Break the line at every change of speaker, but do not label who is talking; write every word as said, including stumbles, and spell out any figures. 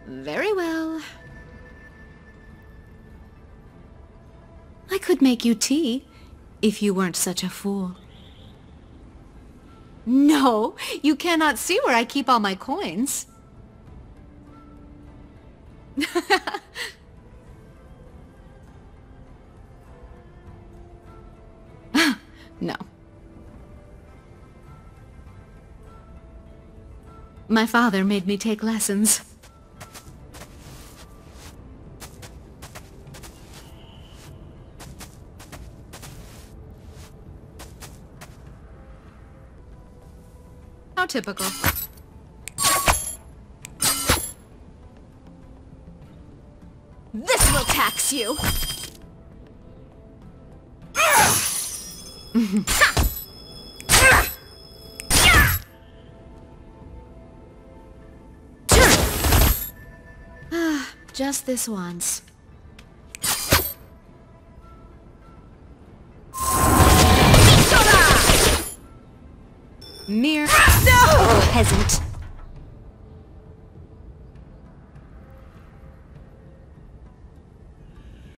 Very well. I could make you tea, if you weren't such a fool. No, you cannot see where I keep all my coins. No. My father made me take lessons. How typical. This will tax you! Just this once. Mere no! Peasant.